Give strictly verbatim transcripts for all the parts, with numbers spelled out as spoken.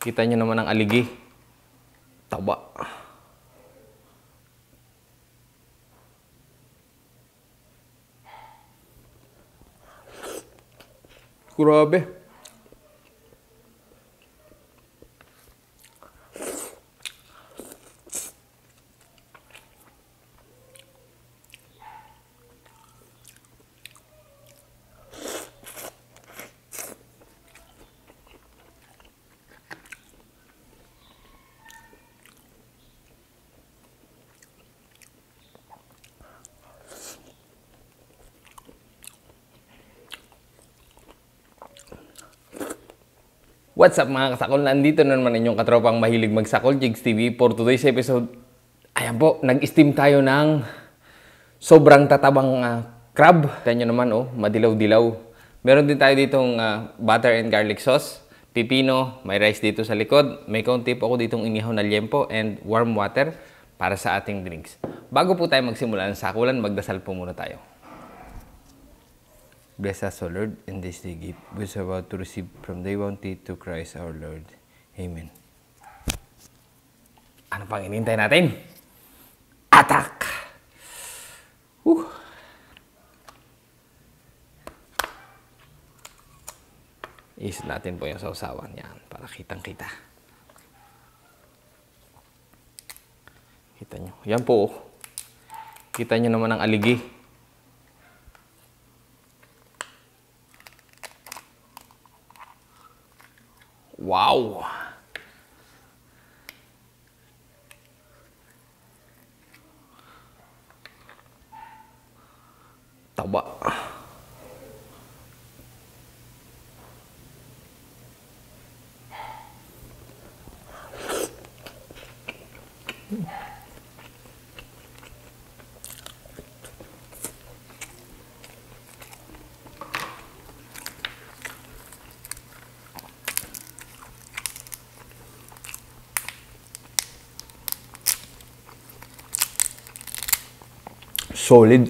Kita nyo naman ang aligi. Taba. Grabe. What's up mga kasakol? Nandito na naman inyong katropang mahilig magsakol, Jigs T V. For today's episode, ayan po, nag-steam tayo ng sobrang tatabang uh, crab. Tignan nyo naman, oh, madilaw-dilaw. Meron din tayo ditong uh, butter and garlic sauce, pipino, may rice dito sa likod. May kaunti po ako ditong inihaw na liempo and warm water para sa ating drinks. Bago po tayo magsimula ng sakulan, magdasal po muna tayo. Bless us, O Lord, in this day gift we are about to receive from thy bounty to Christ our Lord. Amen. Ano pang inintay natin? Attack! Woo! Is natin po yung sausawan yan para kitang-kita. Kita nyo. Yan po. Kita nyo naman ang aligi. Wow! Taba. Solid.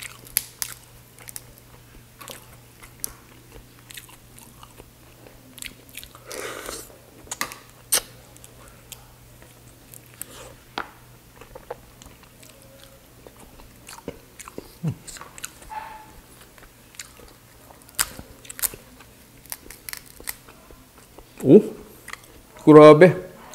Oh, grabe.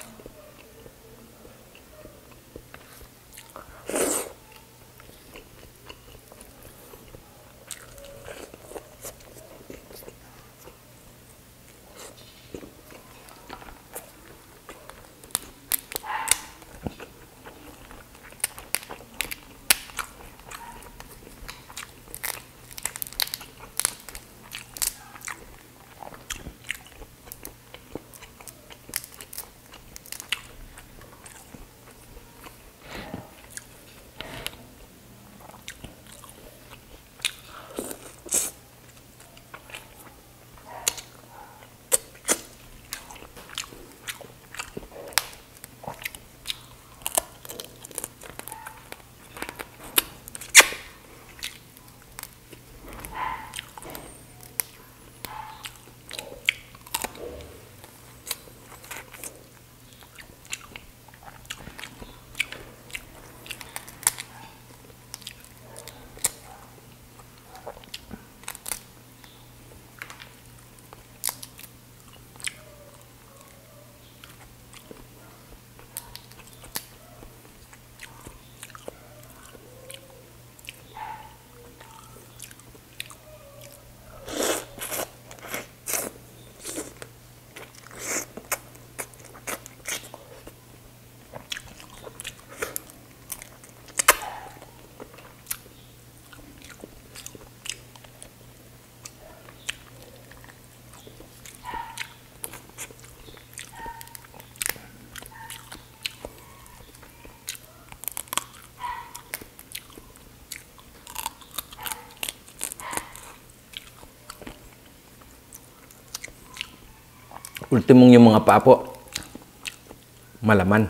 Ultimong yung mga papo, malaman.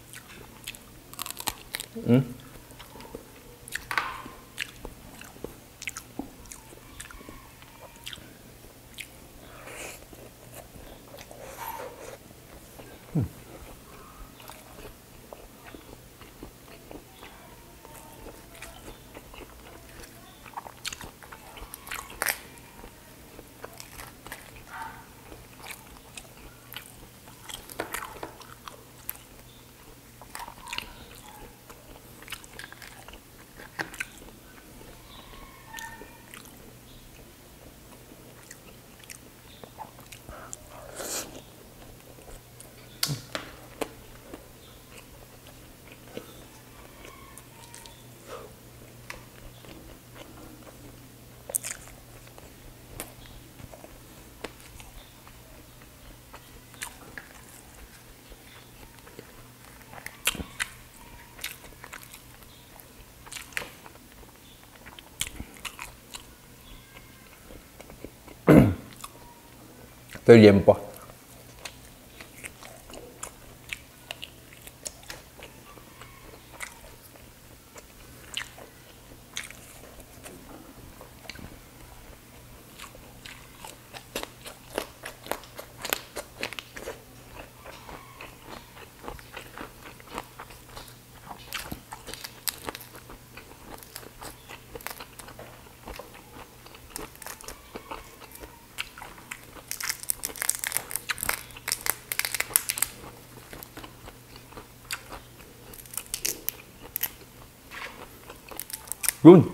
Hmm? Todo el tiempo. Yun.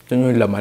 Ito yung laman.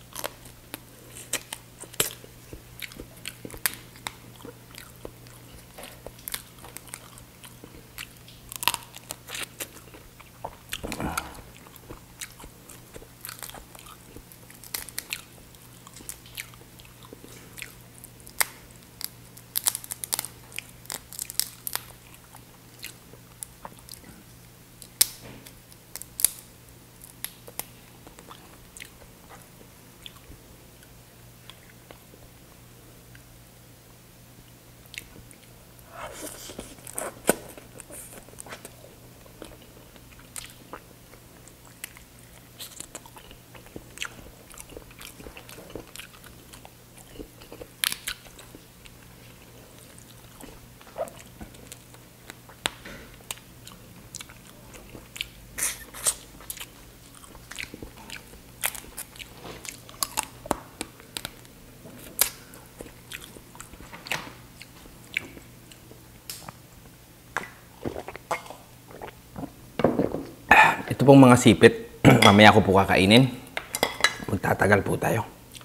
Ito pong mga sipit, mamaya ko po kakainin. Magtatagal po tayo.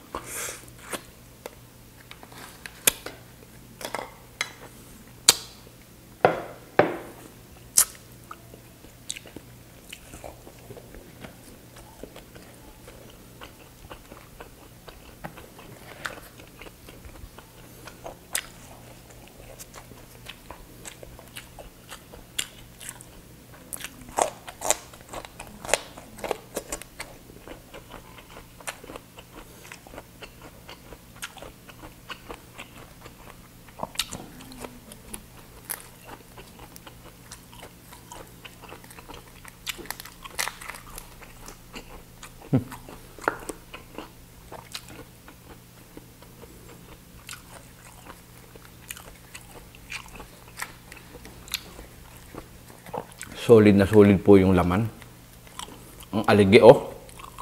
Solid na solid po yung laman. Ang aligi, oh.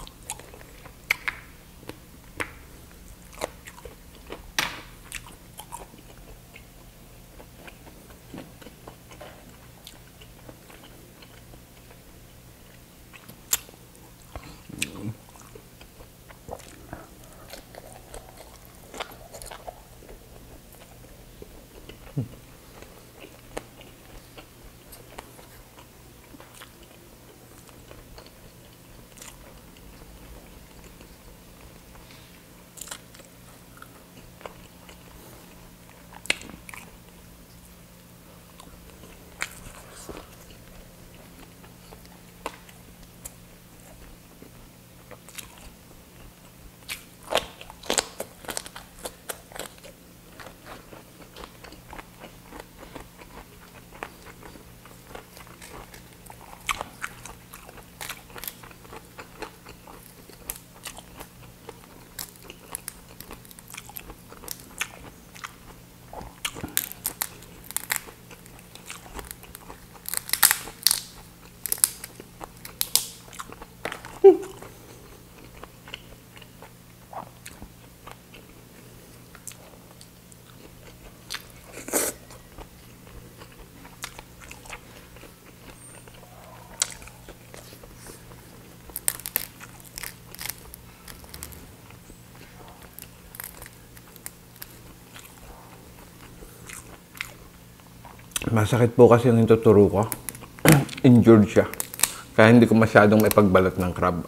Masakit po kasi yung tuturo ko. Injured siya. Kaya hindi ko masyadong maipagbalat ng crab.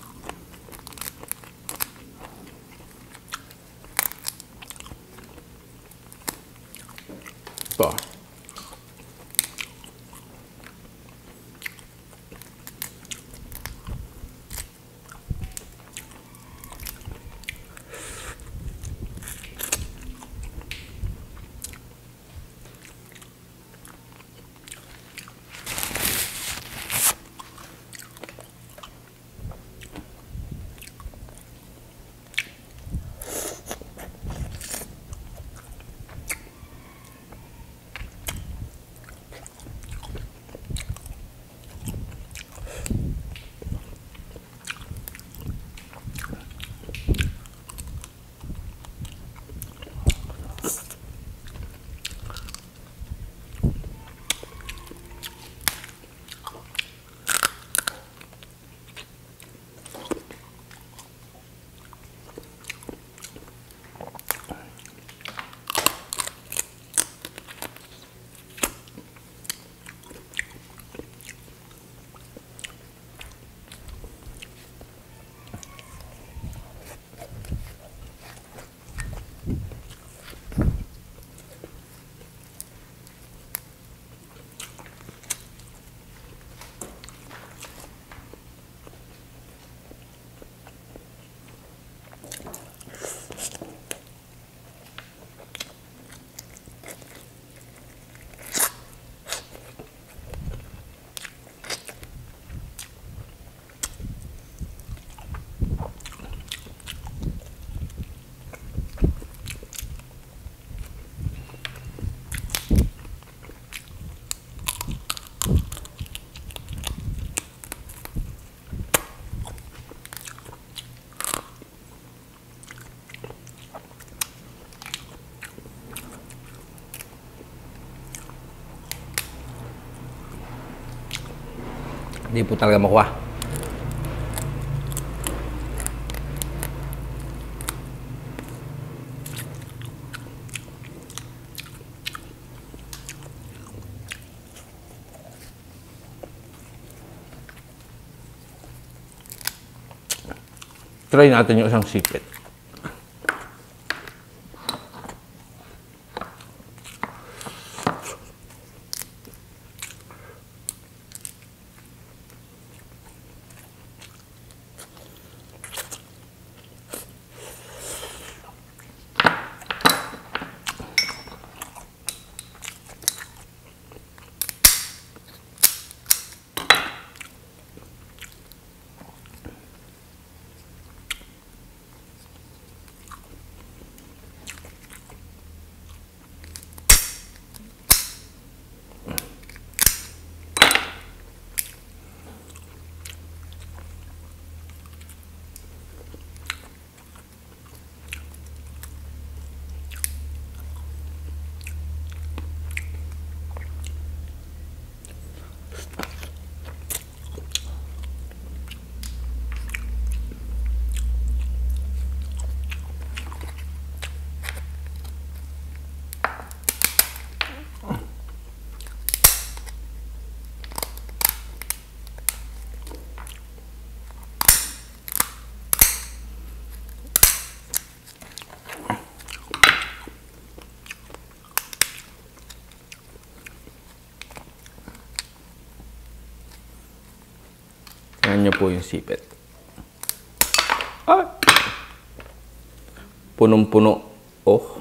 Ito. Hindi po talaga makuha. Try natin yung isang sipit. Tingnan nyo po yung sipit. Ah! Punong-puno. Oh.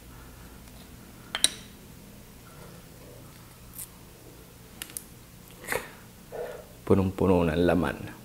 Punong-puno ng laman.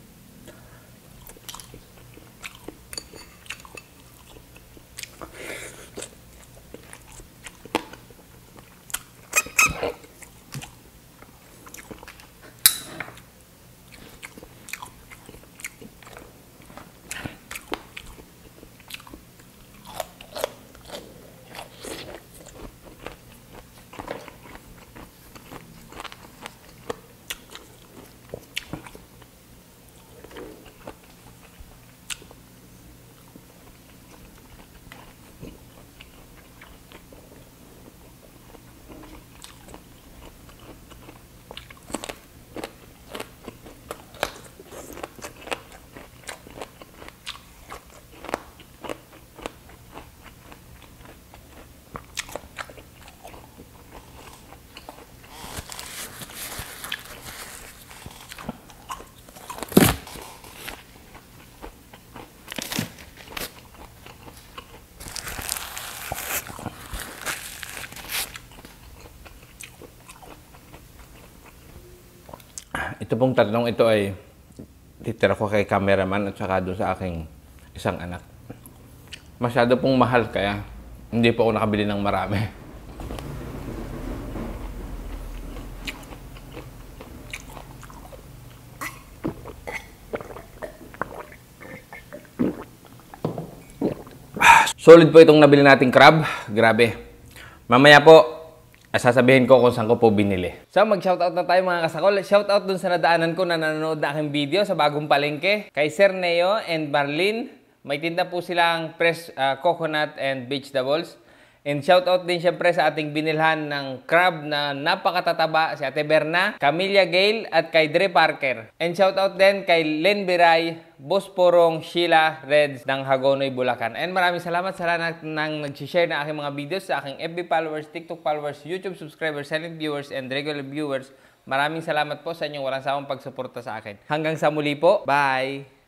Ito pong tatlong ito ay titira ko kay cameraman at saka doon sa aking isang anak. Masyado pong mahal kaya hindi po ako nakabili ng marami. Solid po itong nabili nating crab. Grabe. Mamaya po, sasabihin ko kung saan ko po binili. So, mag-shoutout na tayo mga kasakol. Shoutout dun sa nadaanan ko na nanonood na aking video sa bagong palengke. Kay Sir Neo and Marlene. May tinda po silang fresh uh, coconut and vegetables. And shoutout din syempre sa ating binilhan ng crab na napakatataba, si Ate Berna, Camilla Gale at kay Dre Parker. And shoutout din kay Len Biray, Boss Porong, Sheila Reds ng Hagonoy, Bulacan. And maraming salamat sa lahat ng nag-share na aking mga videos sa aking F B followers, TikTok followers, YouTube subscribers, silent viewers, and regular viewers. Maraming salamat po sa inyong walang sawang pagsuporta sa akin. Hanggang sa muli po. Bye!